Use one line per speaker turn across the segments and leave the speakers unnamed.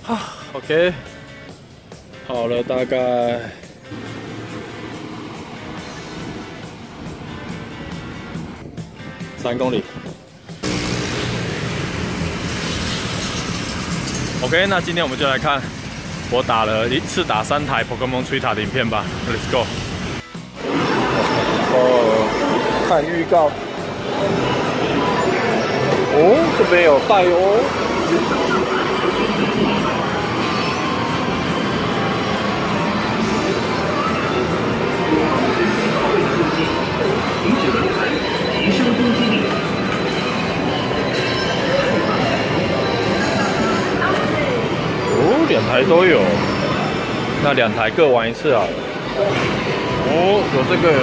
OK， 好了，大概3公里。OK， 那今天我们就来看我一次打3台 Pokemon 吹塔的影片吧。Let's go。看预告。哦，这边有带哦。 哦，2台都有，那2台各玩1次啊。哦，有这个。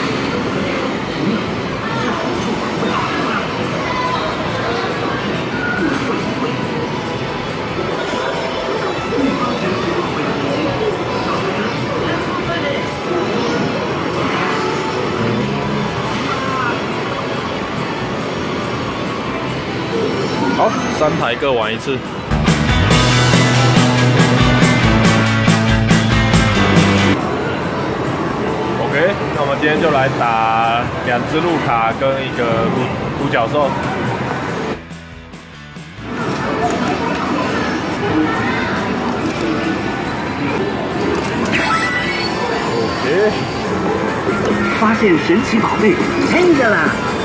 好，3台各玩1次。OK， 那我们今天就来打2只路卡跟1个独角兽。OK，
发现神奇宝贝 Angela。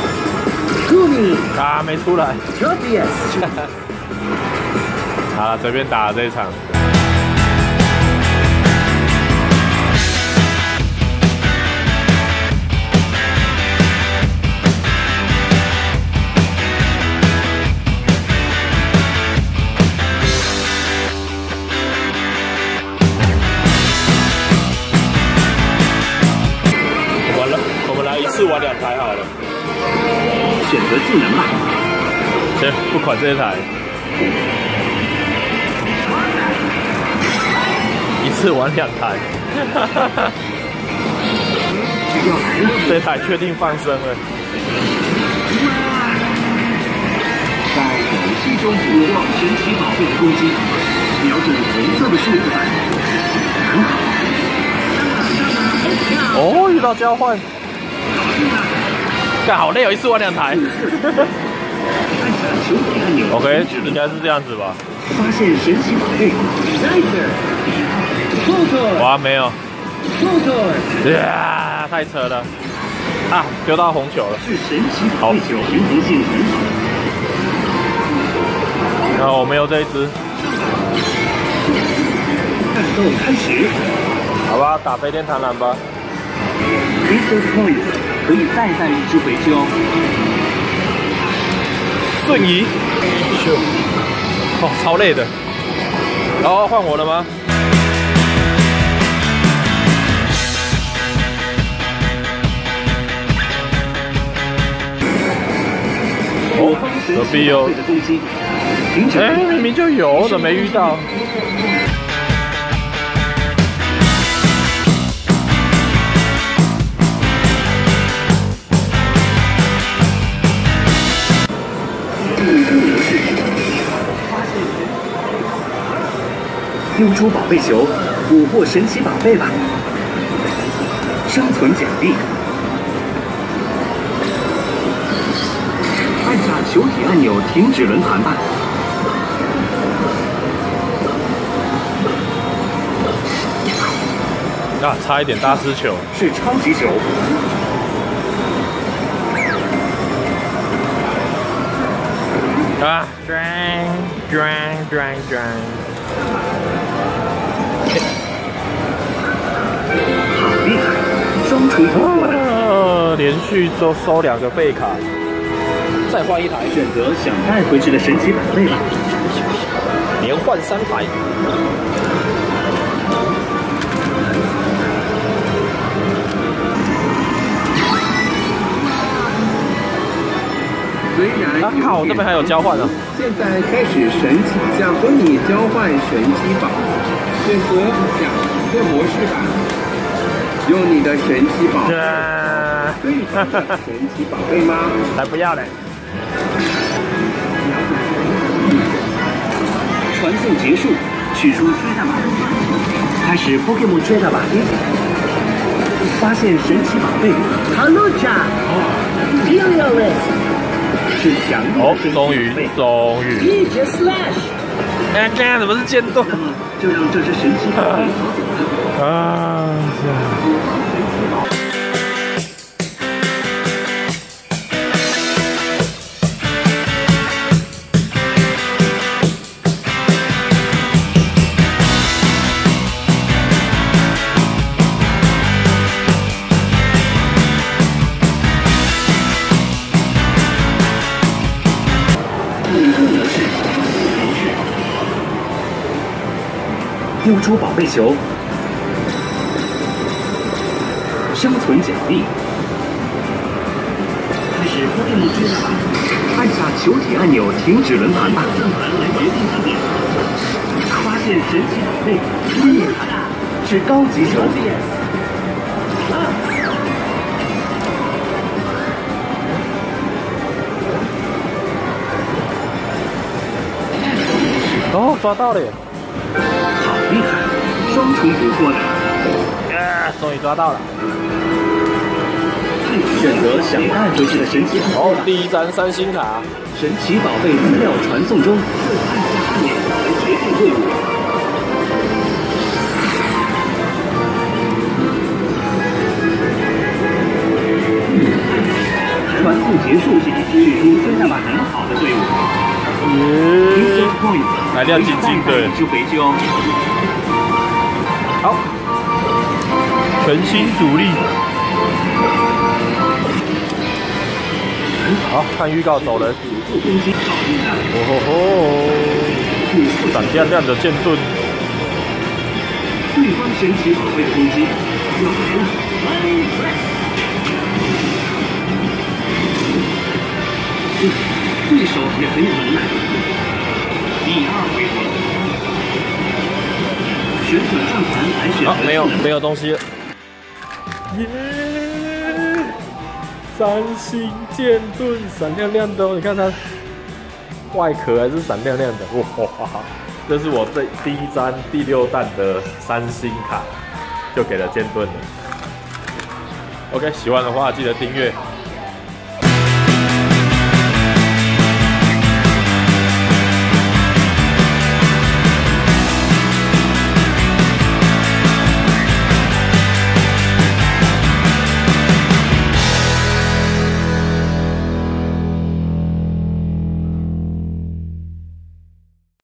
啊，没出来。
Tropius
好了，随便打了这一场。我们来1次玩2台好了。
选择技能吧。
先不管这一台，1次玩2台，这台确定放生了。
在游戏中捕获神奇宝贝的攻击，瞄准红色的数字板。很好。
哦，遇到交换。 干好累哦，1次玩2台。OK， 应该是这样子吧。
发现神奇宝贝 ，Sniper，
哇，没有。呀，太扯了。啊，丢到红球了。
是神奇宝贝球，平衡性很好。
然后我没有这一只。
战斗开始。
好吧，打飞天螳螂吧。
Resource Point。 可以再1只回去哦。
瞬移，哦，超累的。然后换我了吗？哦，隔壁有。哎，明明就有，怎么没遇到？
丢出宝贝球，捕获神奇宝贝吧！生存奖励，按下球体按钮停止轮盘吧。
啊，差一点大失球，
是超级球。
啊 ，drang。
好厉害，双锤突破了！
连续收2个废卡，再换1台，
选择想带回去的神奇宝贝吧。
连换3台。啊靠！这边还有交换呢。
现在开始神奇想和你交换神奇宝，选择2个模式吧。用你的神奇宝贝对方的神奇宝贝吗？
才不要嘞！
传送结束， 取出追大宝，开始 Pokemon 追大宝，发现神奇宝贝。Hello Jack， Heliolisk， 是强力的神奇宝贝。
终于。
一节 Slash，
哎，这样怎么是剑盾？
那么就让这只神奇宝贝逃走了。
啊！
丢出宝贝球，生存奖励。开始 Pokemon 追打，按下球体按钮停止轮盘吧。来决定地点。发现神奇宝贝，是高级球。
哦，抓到了耶！
好厉害，双重捕获的。
终于抓到了。
选择想带回去的神奇宝贝。
哦，第一张3星卡。
神奇宝贝资料传送中，按下按钮来决定队伍。传送结束，取出追大把很好的队伍。
来亮晶晶的，
就回去哦。
好，全新主力。好看预告走人。哦吼吼！闪亮亮的剑盾。
对方神奇宝贝的攻击又来了。对手也很有能耐。第2回合，旋转转盘来选择。
好，没有东西了。耶！3星剑盾闪亮亮的，你看它外壳还是闪亮亮的，哇！这是我第一张第6弹的3星卡，就给了剑盾了。OK， 喜欢的话记得订阅、